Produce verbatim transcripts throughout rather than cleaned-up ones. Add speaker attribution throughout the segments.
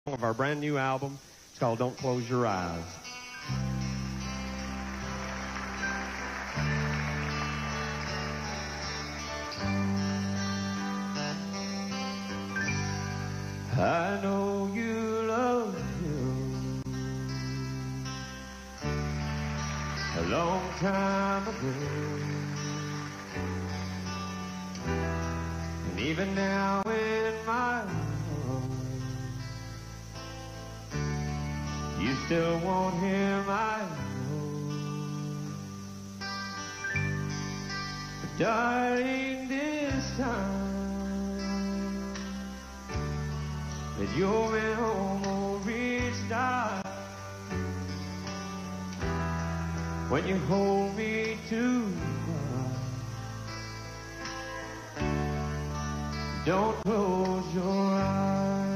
Speaker 1: of our brand new album. It's called Don't Close Your Eyes. I know you love him a long time ago, and even now in my heart you still want him, I know. But darling, this time that you're at home or reached out, when you hold me too far, don't close your eyes.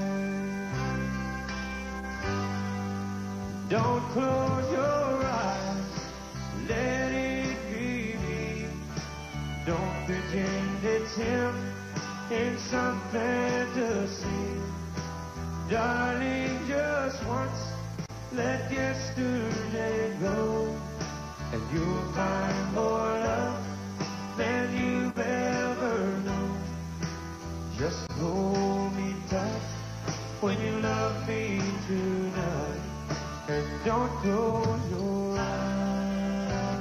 Speaker 1: Don't close your eyes, let it be me. Don't pretend it's him in some fantasy. Darling, just once, let yesterday go, and you'll find more love than you've ever known. Just hold me tight when you love me tonight, and don't close your eyes.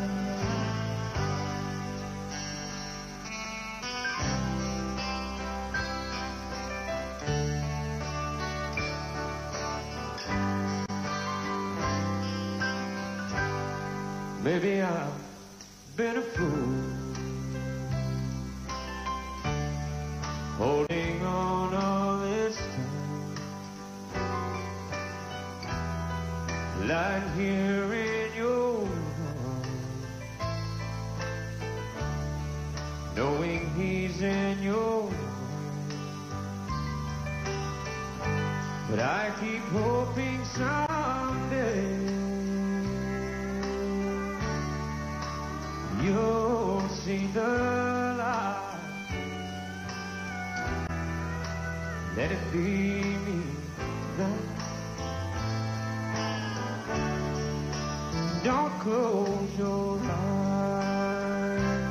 Speaker 1: Maybe I've been a fool, holding on all this time, lying here in your arms, knowing he's in your arms. But I keep hoping someday you'll see the light. Let it be me tonight. Don't close your eyes.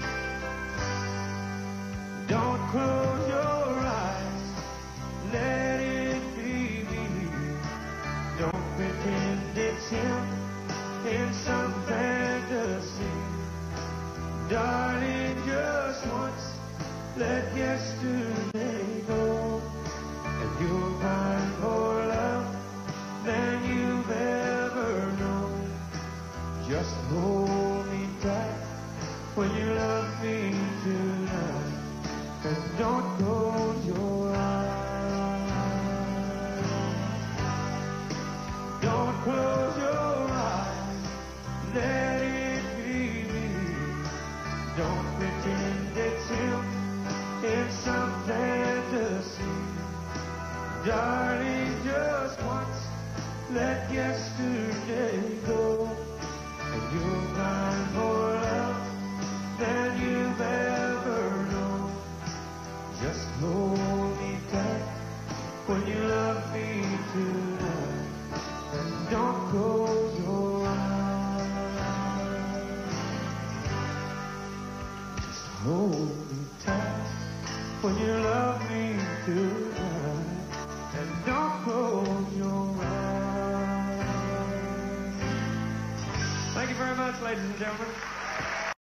Speaker 1: Don't close your eyes. Let it be me. Don't pretend it's him in some fantasy. Darling, just once, let yesterday go, and you'll find more love than you've ever known. Just hold me tight when you love me tonight, and don't close your eyes. Don't close your eyes, let it be me. Don't pretend it's him in some fantasy. Darling, just once, let yesterday go, and you'll find more love than you've ever known. Just hold me tight when you love me tonight, and don't close your eyes. Just hold me tight when you love me tonight, and don't close your eyes. Thank you very much, ladies and gentlemen.